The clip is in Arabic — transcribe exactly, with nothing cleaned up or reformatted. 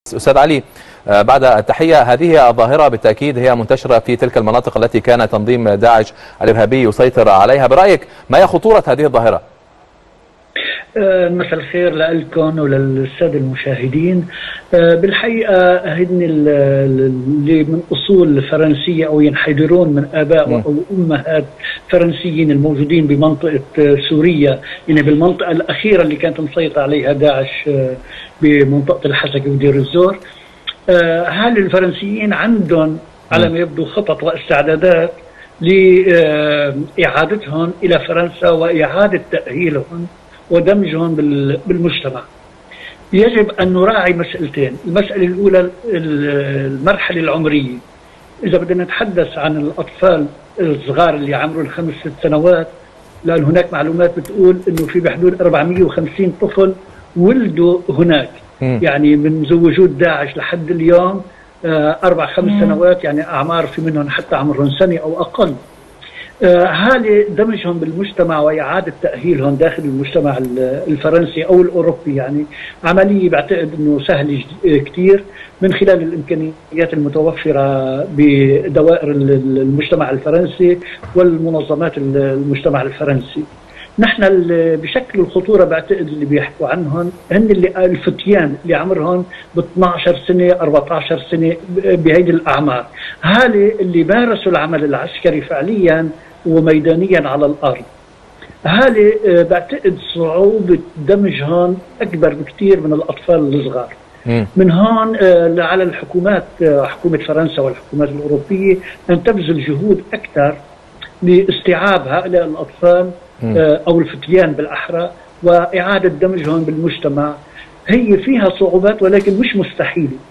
أستاذ علي، بعد التحية، هذه الظاهرة بالتأكيد هي منتشرة في تلك المناطق التي كان تنظيم داعش الإرهابي يسيطر عليها. برأيك ما هي خطورة هذه الظاهرة؟ مساء الخير لكم وللسادة المشاهدين. بالحقيقة هن اللي من أصول فرنسية أو ينحدرون من آباء أو أمهات فرنسيين الموجودين بمنطقة سوريا، يعني بالمنطقة الأخيرة اللي كانت مسيطر عليها داعش بمنطقة الحسكة ودير الزور. هل الفرنسيين عندهم على ما يبدو خطط واستعدادات لإعادتهم إلى فرنسا وإعادة تأهيلهم ودمجهم بالمجتمع. يجب أن نراعي مسألتين. المسألة الأولى المرحلة العمرية. إذا بدنا نتحدث عن الأطفال الصغار اللي عمرهم خمس ست سنوات، لأن هناك معلومات بتقول أنه في بحدود أربعمئة وخمسين طفل ولدوا هناك، م. يعني منذ وجود داعش لحد اليوم أربع خمس سنوات، يعني أعمار في منهم حتى عمرهم سنة أو أقل. هذه دمجهم بالمجتمع وإعادة تأهيلهم داخل المجتمع الفرنسي أو الأوروبي يعني عملية بعتقد أنه سهل كتير من خلال الإمكانيات المتوفرة بدوائر المجتمع الفرنسي والمنظمات المجتمع الفرنسي. نحن بشكل الخطورة بعتقد اللي بيحكوا عنهم هن اللي الفتيان اللي عمرهم ب اثنعش سنة أربعة عشر سنة بهيدي الأعمار، هالي اللي مارسوا العمل العسكري فعليا وميدانيا على الأرض. هالي بعتقد صعوبة دمجهم أكبر بكثير من الأطفال الصغار. من هون على الحكومات، حكومة فرنسا والحكومات الأوروبية، أن تبذل جهود أكثر لاستيعاب هؤلاء الأطفال أو الفتيان بالأحرى وإعادة دمجهم بالمجتمع. هي فيها صعوبات ولكن مش مستحيلة.